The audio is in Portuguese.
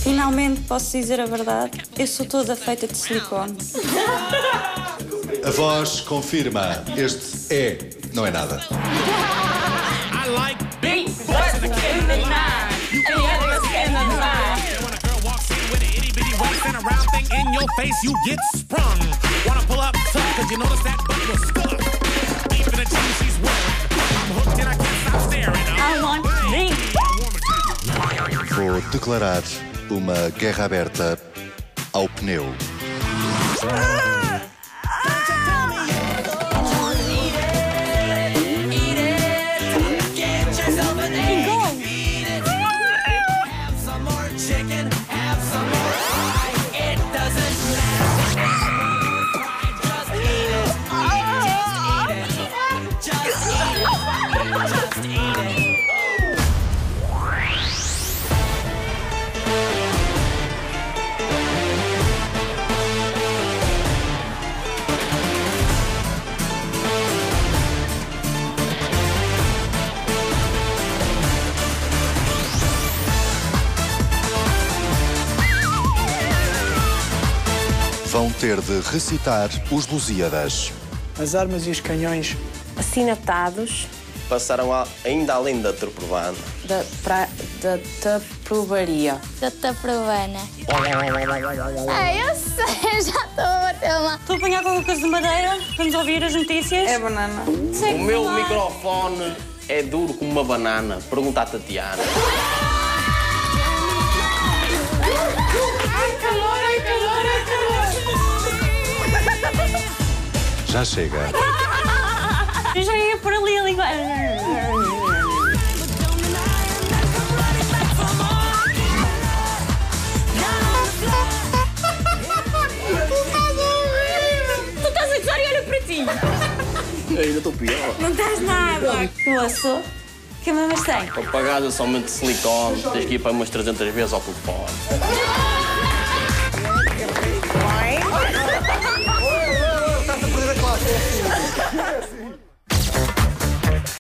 Finalmente posso dizer a verdade. Eu sou toda feita de silicone. A voz confirma. Este é, não é nada. I like big butts in the night. Any other skin in the night. When a girl walks in with an itty bitty waist and a round thing in your face, you get sprung. Wanna pull up tough, cause you notice that butt was stuck. Deep in the jeans she's wearing. I'm hooked and I can't stop staring. I want big. Vou declarar uma guerra aberta ao pneu. Vão ter de recitar os Lusíadas. As armas e os canhões assinatados passaram ainda além da Tuprovana. da taprovaria. Da Taprovana. Eu sei, já estou a bater uma. Estou a apanhar qualquer coisa de madeira. Vamos ouvir as notícias. É banana. O meu microfone é duro como uma banana. Pergunta à Tatiana. Ai, calor, ai, calor, ai, calor. Já chega. Eu já ia por ali a língua. Tu estás a gozar e olha para ti. Eu ainda estou pior. Não estás nada. Moço, que mamas tem? Para pagar somente silicone, tens que ir para umas 300 vezes ao telefone.